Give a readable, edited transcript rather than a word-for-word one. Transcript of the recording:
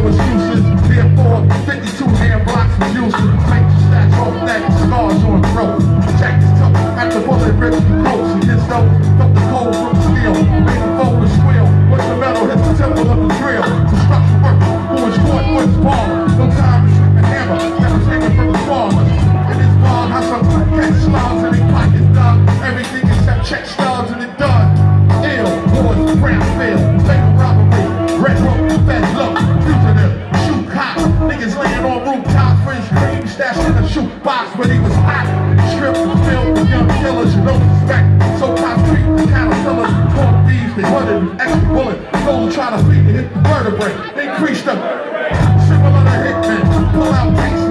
excuses. Therefore, 52 hand blocks was useless. Make the stacks off neck, scars on throat. Jack is tough at the bullet rips the coats. Against those, took the cold from the steel. Made the focus squeal. Once the metal hit the temple of the drill. Construction worker who was caught for his baller. No time to shoot the hammer that was hanging from the farmers. In his bar, how some cat slugs in their pockets dug. Everything except check stubs and it does. Ill, boys, Brownfield, fatal robbery, red rope, feds look, fugitive, shoot cops, niggas laying on rooftops for his cream stashed in a shoot box when he was hot. Stripped and filled with young killers you don't suspect. So cops treat the caterpillars, corn thieves, they wanted an extra bullet. Those who try to feed to hit the vertebrae, they increased them. Similar to Hickman, pull out case